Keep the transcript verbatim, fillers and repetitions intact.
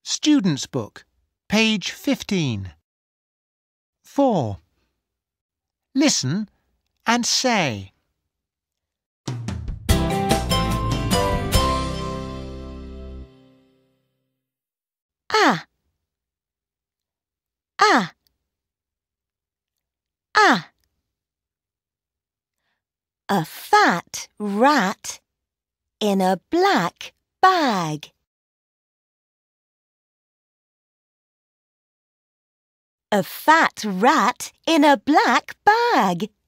Student's Book, page fifteen. four. Listen and say. Ah, ah, ah. A fat rat in a black bag. A fat rat in a black bag.